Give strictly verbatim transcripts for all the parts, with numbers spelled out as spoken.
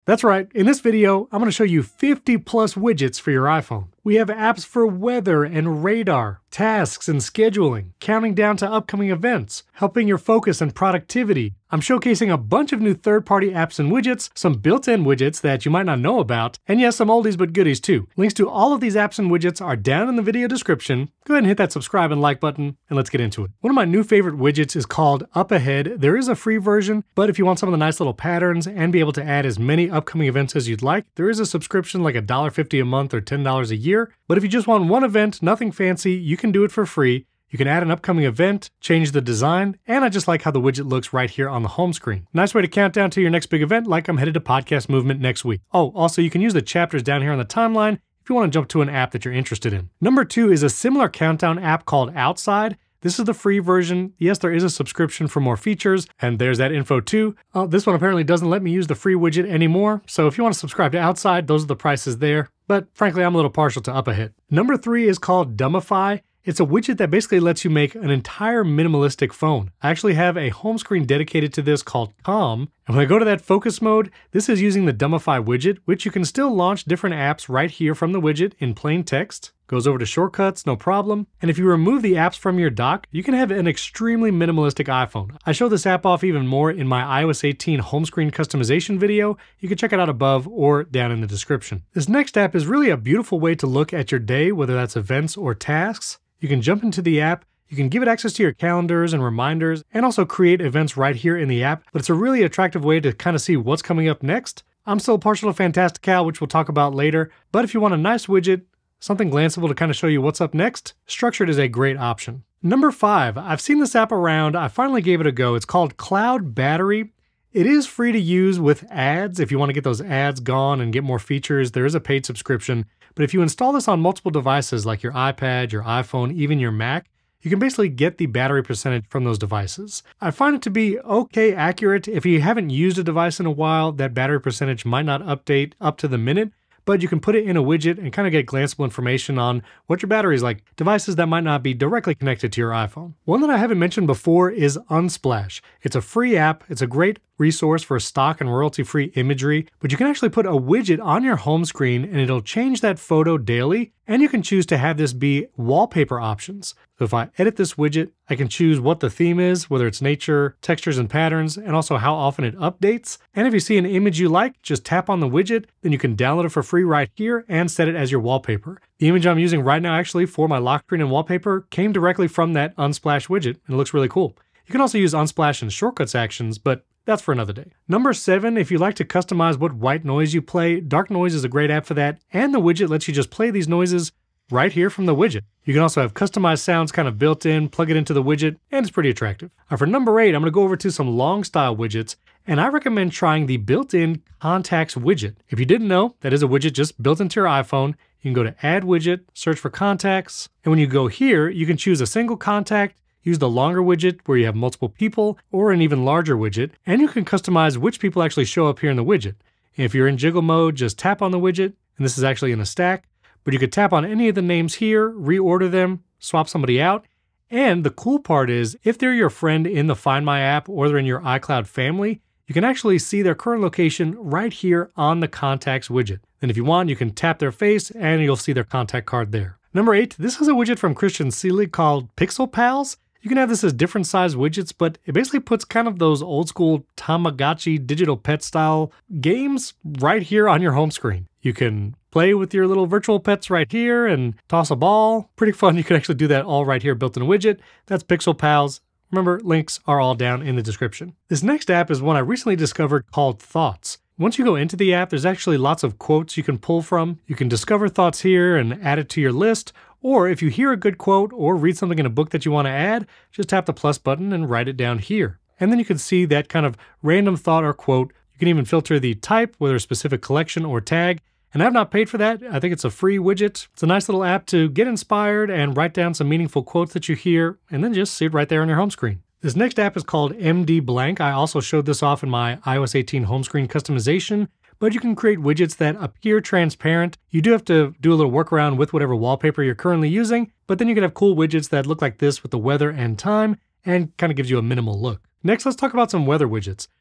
That's right, in this video, I'm going to show you fifty plus widgets for your iPhone. We have apps for weather and radar, tasks and scheduling, counting down to upcoming events, helping your focus and productivity. I'm showcasing a bunch of new third-party apps and widgets, some built-in widgets that you might not know about, and yes, some oldies but goodies too. Links to all of these apps and widgets are down in the video description. Go ahead and hit that subscribe and like button, and let's get into it. One of my new favorite widgets is called Up Ahead. There is a free version, but if you want some of the nice little patterns and be able to add as many upcoming events as you'd like, there is a subscription like one dollar fifty a month or ten dollars a year. But if you just want one event, nothing fancy, you can do it for free. You can add an upcoming event, change the design, and I just like how the widget looks right here on the home screen. Nice way to count down to your next big event, like I'm headed to Podcast Movement next week. Oh, also you can use the chapters down here on the timeline if you want to jump to an app that you're interested in. Number two is a similar countdown app called Outside. This is the free version. Yes, there is a subscription for more features, and there's that info too. Uh, this one apparently doesn't let me use the free widget anymore, so if you want to subscribe to Outside, those are the prices there. But frankly, I'm a little partial to Up Ahead. Number three is called Dumbify. It's a widget that basically lets you make an entire minimalistic phone. I actually have a home screen dedicated to this called Calm, and when I go to that focus mode, this is using the Dumbify widget, which you can still launch different apps right here from the widget in plain text. Goes over to shortcuts, no problem. And if you remove the apps from your dock, you can have an extremely minimalistic iPhone. I show this app off even more in my i O S eighteen home screen customization video. You can check it out above or down in the description. This next app is really a beautiful way to look at your day, whether that's events or tasks. You can jump into the app, you can give it access to your calendars and reminders, and also create events right here in the app, but it's a really attractive way to kind of see what's coming up next. I'm still partial to Fantastical, which we'll talk about later, but if you want a nice widget, something glanceable to kind of show you what's up next, Structured is a great option. Number five, I've seen this app around, I finally gave it a go. It's called Cloud Battery. It is free to use with ads. If you want to get those ads gone and get more features, there is a paid subscription. But if you install this on multiple devices like your iPad, your iPhone, even your Mac, you can basically get the battery percentage from those devices. I find it to be okay accurate. If you haven't used a device in a while, that battery percentage might not update up to the minute, but you can put it in a widget and kind of get glanceable information on what your battery is like, devices that might not be directly connected to your iPhone. One that I haven't mentioned before is Unsplash. It's a free app. It's a great resource for stock and royalty-free imagery, but you can actually put a widget on your home screen and it'll change that photo daily, and you can choose to have this be wallpaper options. So if I edit this widget, I can choose what the theme is, whether it's nature, textures and patterns, and also how often it updates. And if you see an image you like, just tap on the widget, then you can download it for free right here and set it as your wallpaper. The image I'm using right now actually for my lock screen and wallpaper came directly from that Unsplash widget, and it looks really cool. You can also use Unsplash in shortcuts actions, but that's for another day. Number seven, if you like to customize what white noise you play, Dark Noise is a great app for that, and the widget lets you just play these noises right here from the widget. You can also have customized sounds kind of built in, plug it into the widget, and it's pretty attractive. Now for number eight, I'm gonna go over to some long style widgets, and I recommend trying the built-in Contacts widget. If you didn't know, that is a widget just built into your iPhone. You can go to Add Widget, search for Contacts, and when you go here, you can choose a single contact, use the longer widget where you have multiple people, or an even larger widget, and you can customize which people actually show up here in the widget. If you're in jiggle mode, just tap on the widget, and this is actually in a stack, but you could tap on any of the names here, reorder them, swap somebody out, and the cool part is, if they're your friend in the Find My app or they're in your iCloud family, you can actually see their current location right here on the Contacts widget. And if you want, you can tap their face and you'll see their contact card there. Number eight, this is a widget from Christian Seeley called Pixel Pals. You can have this as different size widgets, but it basically puts kind of those old school Tamagotchi digital pet style games right here on your home screen. You can play with your little virtual pets right here and toss a ball. Pretty fun. You can actually do that all right here built in a widget. That's Pixel Pals. Remember, links are all down in the description. This next app is one I recently discovered called Thoughts. Once you go into the app, there's actually lots of quotes you can pull from. You can discover thoughts here and add it to your list. Or if you hear a good quote or read something in a book that you want to add, just tap the plus button and write it down here. And then you can see that kind of random thought or quote. You can even filter the type, whether a specific collection or tag. And I've not paid for that. I think it's a free widget. It's a nice little app to get inspired and write down some meaningful quotes that you hear, and then just see it right there on your home screen. This next app is called M D Blank. I also showed this off in my i O S eighteen home screen customization, but you can create widgets that appear transparent. You do have to do a little workaround with whatever wallpaper you're currently using, but then you can have cool widgets that look like this with the weather and time, and kind of gives you a minimal look. Next, let's talk about some weather widgets.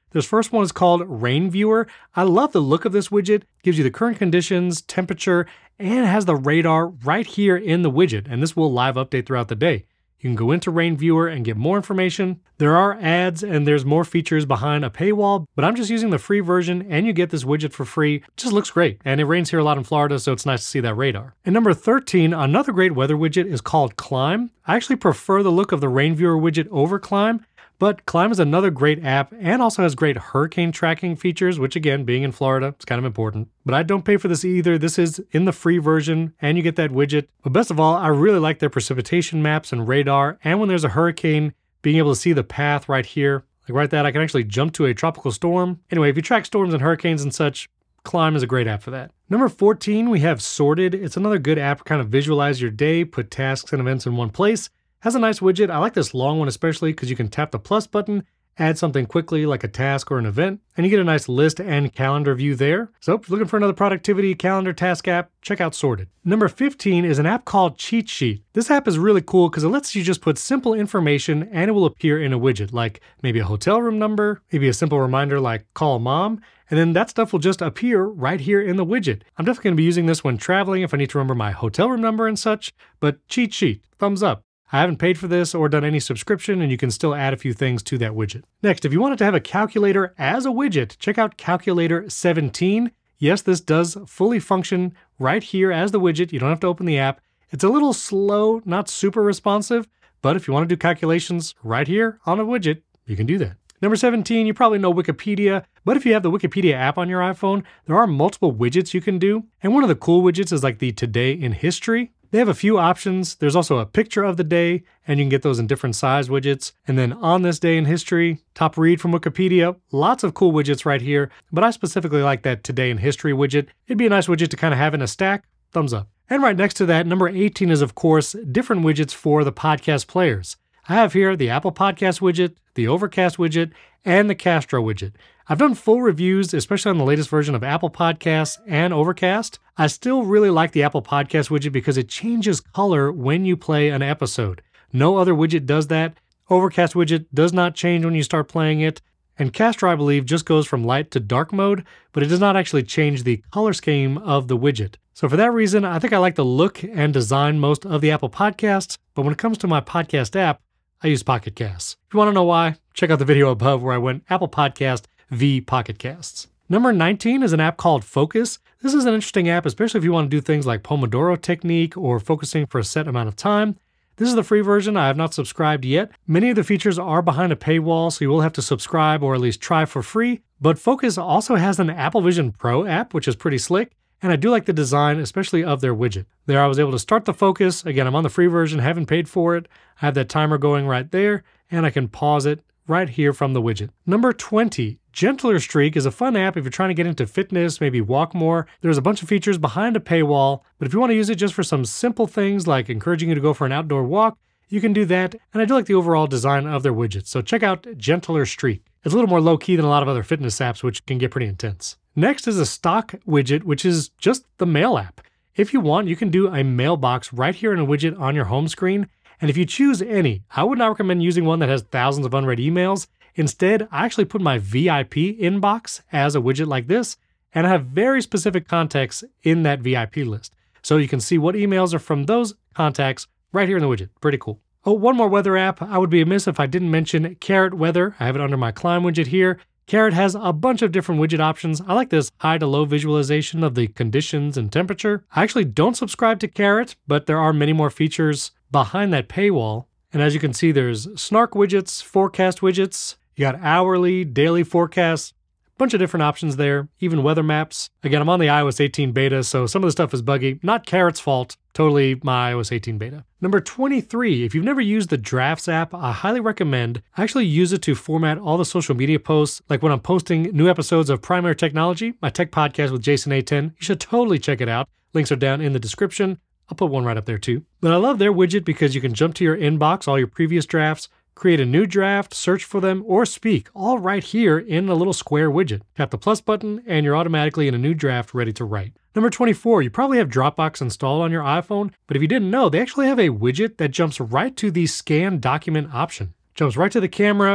This first one is called Rain Viewer. I love the look of this widget. It gives you the current conditions, temperature, and it has the radar right here in the widget, and this will live update throughout the day. You can go into Rain Viewer and get more information. There are ads and there's more features behind a paywall, but I'm just using the free version and you get this widget for free. It just looks great. And it rains here a lot in Florida, so it's nice to see that radar. And number thirteen, another great weather widget is called Climb. I actually prefer the look of the Rain Viewer widget over Climb, but Climb is another great app and also has great hurricane tracking features, which again, being in Florida, it's kind of important. But I don't pay for this either. This is in the free version and you get that widget. But best of all, I really like their precipitation maps and radar. And when there's a hurricane, being able to see the path right here, like right there, I can actually jump to a tropical storm. Anyway, if you track storms and hurricanes and such, Climb is a great app for that. Number fourteen, we have Sorted. It's another good app to kind of visualize your day, put tasks and events in one place. Has a nice widget. I like this long one especially because you can tap the plus button, add something quickly like a task or an event, and you get a nice list and calendar view there. So if you're looking for another productivity calendar task app, check out Sorted. Number fifteen is an app called Cheat Sheet. This app is really cool because it lets you just put simple information and it will appear in a widget, like maybe a hotel room number, maybe a simple reminder like call mom, and then that stuff will just appear right here in the widget. I'm definitely going to be using this when traveling if I need to remember my hotel room number and such, but Cheat Sheet, thumbs up. I haven't paid for this or done any subscription, and you can still add a few things to that widget. Next, if you wanted to have a calculator as a widget, check out Calculator seventeen. Yes, this does fully function right here as the widget. You don't have to open the app. It's a little slow, not super responsive, but if you want to do calculations right here on a widget, you can do that. Number seventeen, you probably know Wikipedia, but if you have the Wikipedia app on your iPhone, there are multiple widgets you can do. And one of the cool widgets is like the Today in History. They have a few options. There's also a picture of the day, and you can get those in different size widgets. And then on this day in history, top read from Wikipedia, lots of cool widgets right here, but I specifically like that Today in History widget. It'd be a nice widget to kind of have in a stack. Thumbs up. And right next to that, number eighteen is, of course, different widgets for the podcast players. I have here the Apple Podcast widget, the Overcast widget, and the Castro widget. I've done full reviews, especially on the latest version of Apple Podcasts and Overcast. I still really like the Apple Podcast widget because it changes color when you play an episode. No other widget does that. Overcast widget does not change when you start playing it. And Castro, I believe, just goes from light to dark mode, but it does not actually change the color scheme of the widget. So for that reason, I think I like the look and design most of the Apple Podcasts, but when it comes to my podcast app, I use Pocket Casts. If you want to know why, check out the video above where I went Apple Podcast v Pocket Casts. Number nineteen is an app called Focus. This is an interesting app, especially if you want to do things like Pomodoro technique or focusing for a set amount of time. This is the free version. I have not subscribed yet. Many of the features are behind a paywall, so you will have to subscribe or at least try for free. But Focus also has an Apple Vision Pro app, which is pretty slick. And I do like the design, especially of their widget. There I was able to start the focus. Again, I'm on the free version, haven't paid for it. I have that timer going right there, and I can pause it right here from the widget. Number twenty, Gentler Streak is a fun app if you're trying to get into fitness, maybe walk more. There's a bunch of features behind a paywall, but if you want to use it just for some simple things like encouraging you to go for an outdoor walk, you can do that. And I do like the overall design of their widgets. So check out Gentler Streak. It's a little more low-key than a lot of other fitness apps, which can get pretty intense. Next is a stock widget, which is just the mail app. If you want, you can do a mailbox right here in a widget on your home screen. And if you choose any, I would not recommend using one that has thousands of unread emails. Instead, I actually put my V I P inbox as a widget like this, and I have very specific contacts in that V I P list. So you can see what emails are from those contacts right here in the widget. Pretty cool. Oh, one more weather app. I would be amiss if I didn't mention Carrot Weather. I have it under my Climb widget here. Carrot has a bunch of different widget options. I like this high to low visualization of the conditions and temperature. I actually don't subscribe to Carrot, but there are many more features behind that paywall. And as you can see, there's snark widgets, forecast widgets. You got hourly, daily forecasts, a bunch of different options there, even weather maps. Again, I'm on the i O S eighteen beta, so some of the stuff is buggy. Not Carrot's fault, totally my i O S eighteen beta. Number twenty-three, if you've never used the Drafts app, I highly recommend. I actually use it to format all the social media posts, like when I'm posting new episodes of Primary Technology, my tech podcast with Jason A ten. You should totally check it out. Links are down in the description. I'll put one right up there too. But I love their widget because you can jump to your inbox, all your previous drafts, create a new draft, search for them, or speak, all right here in a little square widget. Tap the plus button, and you're automatically in a new draft ready to write. Number twenty-four, you probably have Dropbox installed on your iPhone, but if you didn't know, they actually have a widget that jumps right to the scan document option. Jumps right to the camera,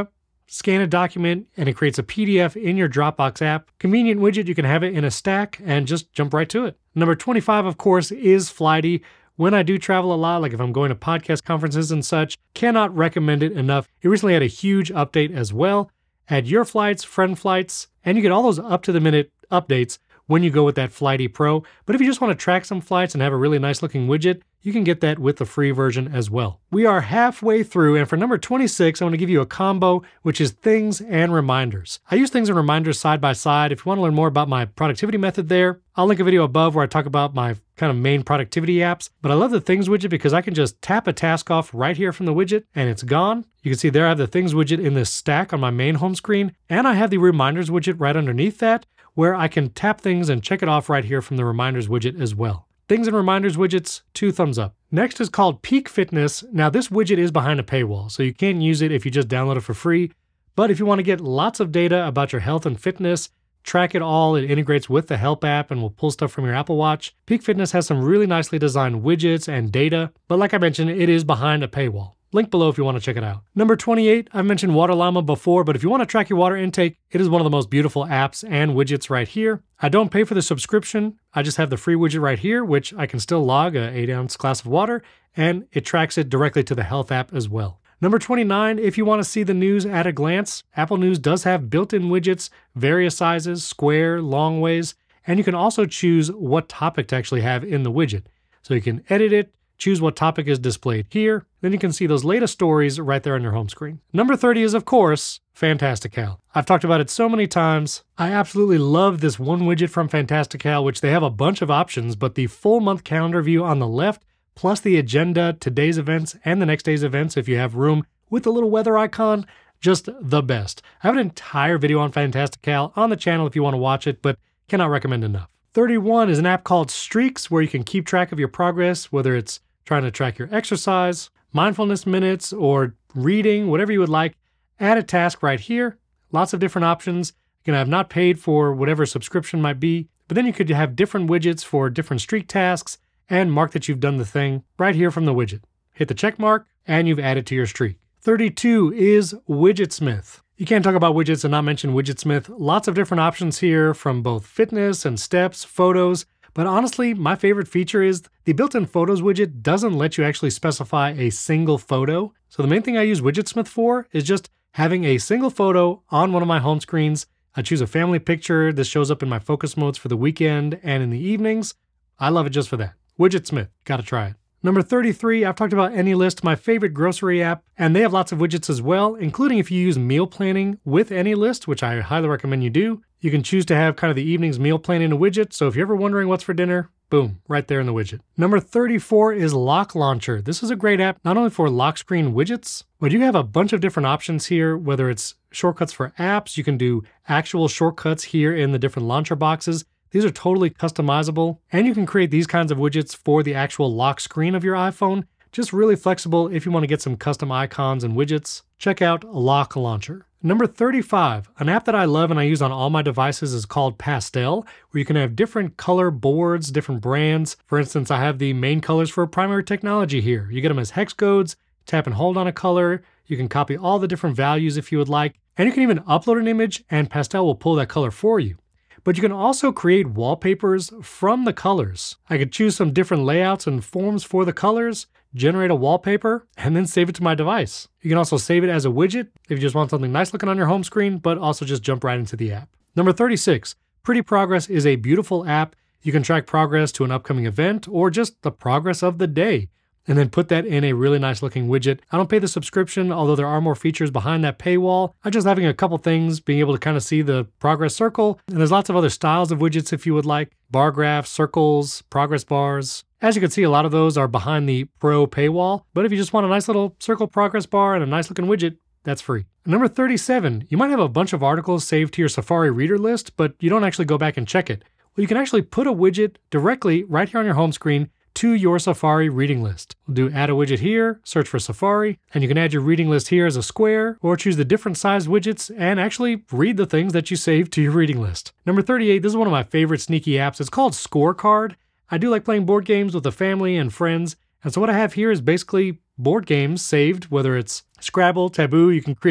scan a document, and it creates a P D F in your Dropbox app. Convenient widget, you can have it in a stack and just jump right to it. Number twenty-five, of course, is Flighty. When I do travel a lot, like if I'm going to podcast conferences and such, cannot recommend it enough. It recently had a huge update as well. Add your flights, friend flights, and you get all those up-to-the-minute updates when you go with that Flighty Pro. But if you just want to track some flights and have a really nice looking widget, you can get that with the free version as well. We are halfway through, and for number twenty-six, I want to give you a combo, which is Things and Reminders. I use Things and Reminders side by side. If you want to learn more about my productivity method there, I'll link a video above where I talk about my kind of main productivity apps. But I love the Things widget because I can just tap a task off right here from the widget and it's gone. You can see there I have the Things widget in this stack on my main home screen, and I have the Reminders widget right underneath that, where I can tap things and check it off right here from the Reminders widget as well. Things and Reminders widgets, two thumbs up. Next is called Peak Fitness. Now this widget is behind a paywall, so you can't use it if you just download it for free. But if you want to get lots of data about your health and fitness, track it all, it integrates with the Help app and will pull stuff from your Apple Watch. Peak Fitness has some really nicely designed widgets and data, but like I mentioned, it is behind a paywall. Link below if you want to check it out. Number twenty-eight, I've mentioned Water Llama before, but if you want to track your water intake, it is one of the most beautiful apps and widgets right here. I don't pay for the subscription. I just have the free widget right here, which I can still log a eight ounce glass of water, and it tracks it directly to the Health app as well. Number twenty-nine, if you want to see the news at a glance, Apple News does have built-in widgets, various sizes, square, long ways, and you can also choose what topic to actually have in the widget. So you can edit it, choose what topic is displayed here, then you can see those latest stories right there on your home screen. Number thirty is, of course, Fantastical. I've talked about it so many times. I absolutely love this one widget from Fantastical, which they have a bunch of options, but the full month calendar view on the left, plus the agenda, today's events, and the next day's events if you have room, with the little weather icon, just the best. I have an entire video on Fantastical on the channel if you want to watch it, but cannot recommend enough. thirty-one is an app called Streaks, where you can keep track of your progress, whether it's trying to track your exercise, mindfulness minutes, or reading, whatever you would like. Add a task right here. Lots of different options. You can have not paid for whatever subscription might be, but then you could have different widgets for different streak tasks and mark that you've done the thing right here from the widget. Hit the check mark and you've added to your streak. thirty-two is Widgetsmith. You can't talk about widgets and not mention Widgetsmith. Lots of different options here from both fitness and steps, photos. But honestly, my favorite feature is the built-in Photos widget doesn't let you actually specify a single photo. So the main thing I use Widgetsmith for is just having a single photo on one of my home screens. I choose a family picture. This shows up in my focus modes for the weekend and in the evenings. I love it just for that. Widgetsmith, gotta try it. Number thirty-three, I've talked about AnyList, my favorite grocery app, and they have lots of widgets as well, including if you use meal planning with AnyList, which I highly recommend you do. You can choose to have kind of the evening's meal planning in a widget, so if you're ever wondering what's for dinner, boom, right there in the widget. Number thirty-four is Lock Launcher. This is a great app, not only for lock screen widgets, but you have a bunch of different options here, whether it's shortcuts for apps, you can do actual shortcuts here in the different launcher boxes. These are totally customizable, and you can create these kinds of widgets for the actual lock screen of your iPhone. Just really flexible if you want to get some custom icons and widgets. Check out Lock Launcher. Number thirty-five, an app that I love and I use on all my devices is called Pastel, where you can have different color boards, different brands. For instance, I have the main colors for Primary Technology here. You get them as hex codes, tap and hold on a color. You can copy all the different values if you would like, and you can even upload an image and Pastel will pull that color for you. But you can also create wallpapers from the colors. I could choose some different layouts and forms for the colors, generate a wallpaper, and then save it to my device. You can also save it as a widget if you just want something nice looking on your home screen, but also just jump right into the app. Number thirty-six, Pretty Progress is a beautiful app. You can track progress to an upcoming event or just the progress of the day, and then put that in a really nice looking widget. I don't pay the subscription, although there are more features behind that paywall. I'm just having a couple things, being able to kind of see the progress circle, and there's lots of other styles of widgets if you would like. Bar graphs, circles, progress bars. As you can see, a lot of those are behind the Pro paywall, but if you just want a nice little circle progress bar and a nice looking widget, that's free. Number thirty-seven, you might have a bunch of articles saved to your Safari reader list, but you don't actually go back and check it. Well, you can actually put a widget directly right here on your home screen to your Safari reading list. We'll do add a widget here, search for Safari, and you can add your reading list here as a square, or choose the different size widgets and actually read the things that you saved to your reading list. Number thirty-eight, this is one of my favorite sneaky apps. It's called Scorecard. I do like playing board games with the family and friends, and so what I have here is basically board games saved, whether it's Scrabble, Taboo. You can create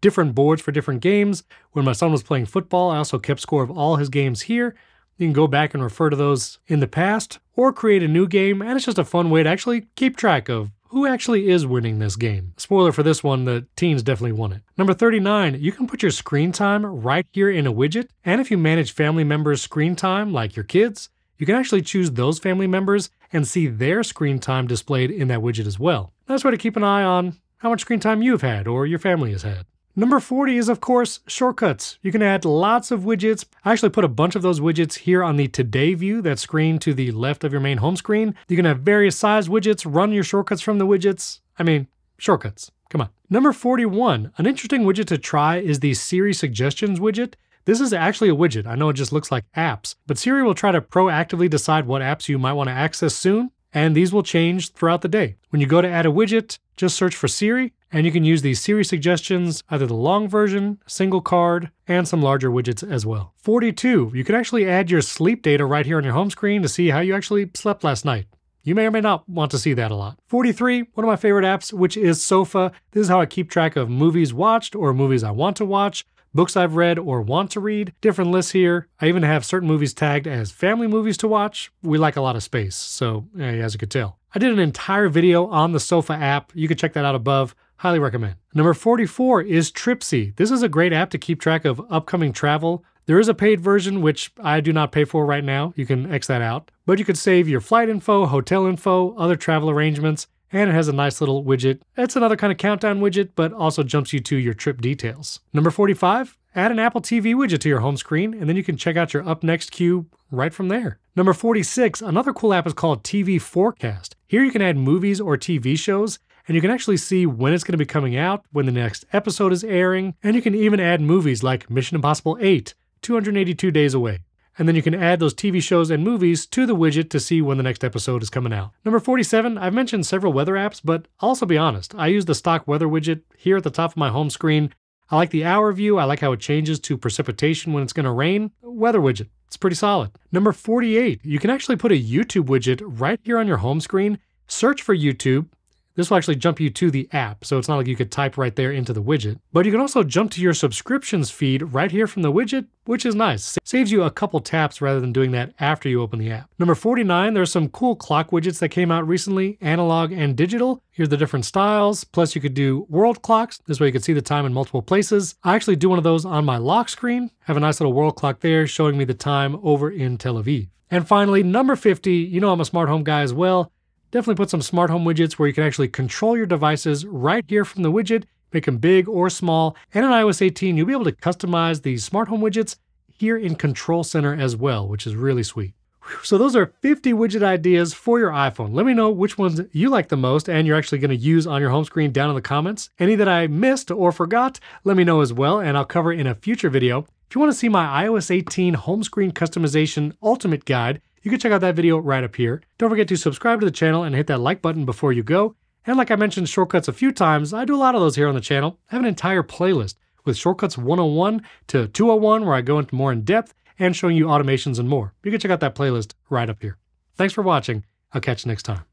different boards for different games. When my son was playing football, I also kept score of all his games here. You can go back and refer to those in the past or create a new game, and it's just a fun way to actually keep track of who actually is winning this game. Spoiler for this one, the teens definitely won it. Number thirty-nine, you can put your screen time right here in a widget, and if you manage family members' screen time, like your kids, you can actually choose those family members and see their screen time displayed in that widget as well. Nice way to keep an eye on how much screen time you've had or your family has had. Number forty is, of course, shortcuts. You can add lots of widgets. I actually put a bunch of those widgets here on the Today view, that screen to the left of your main home screen. You can have various size widgets, run your shortcuts from the widgets. I mean, shortcuts. Come on. Number forty-one, an interesting widget to try is the Siri Suggestions widget. This is actually a widget. I know it just looks like apps, but Siri will try to proactively decide what apps you might want to access soon, and these will change throughout the day. When you go to add a widget, just search for Siri, and you can use these Siri Suggestions, either the long version, single card, and some larger widgets as well. forty-two, you can actually add your sleep data right here on your home screen to see how you actually slept last night. You may or may not want to see that a lot. forty-three, one of my favorite apps, which is Sofa. This is how I keep track of movies watched or movies I want to watch, books I've read or want to read, different lists here. I even have certain movies tagged as family movies to watch. We like a lot of space, so as you could tell. I did an entire video on the Sofa app. You can check that out above. Highly recommend. Number forty-four is Tripsy. This is a great app to keep track of upcoming travel. There is a paid version, which I do not pay for right now. You can X that out. But you could save your flight info, hotel info, other travel arrangements, and it has a nice little widget. It's another kind of countdown widget, but also jumps you to your trip details. Number forty-five, add an Apple T V widget to your home screen, and then you can check out your up next queue right from there. Number forty-six, another cool app is called T V Forecast. Here you can add movies or T V shows, and you can actually see when it's going to be coming out, when the next episode is airing, and you can even add movies like Mission Impossible eight, two hundred eighty-two days away. And then you can add those T V shows and movies to the widget to see when the next episode is coming out. Number forty-seven, I've mentioned several weather apps, but I'll also be honest, I use the stock weather widget here at the top of my home screen. I like the hour view. I like how it changes to precipitation when it's going to rain. Weather widget, it's pretty solid. Number forty-eight, you can actually put a YouTube widget right here on your home screen. Search for YouTube. This will actually jump you to the app, so it's not like you could type right there into the widget. But you can also jump to your subscriptions feed right here from the widget, which is nice. Saves you a couple taps rather than doing that after you open the app. Number forty-nine, there's some cool clock widgets that came out recently, analog and digital. Here's the different styles. Plus you could do world clocks. This way you could see the time in multiple places. I actually do one of those on my lock screen. Have a nice little world clock there showing me the time over in Tel Aviv. And finally, number fifty, you know I'm a smart home guy as well. Definitely put some smart home widgets where you can actually control your devices right here from the widget, make them big or small. And in i O S eighteen, you'll be able to customize these smart home widgets here in Control Center as well, which is really sweet. So those are fifty widget ideas for your iPhone. Let me know which ones you like the most and you're actually going to use on your home screen down in the comments. Any that I missed or forgot, let me know as well, and I'll cover in a future video. If you want to see my i O S eighteen home screen customization ultimate guide, you can check out that video right up here. Don't forget to subscribe to the channel and hit that like button before you go. And like I mentioned shortcuts a few times, I do a lot of those here on the channel. I have an entire playlist with shortcuts one oh one to two oh one where I go into more in depth and showing you automations and more. You can check out that playlist right up here. Thanks for watching. I'll catch you next time.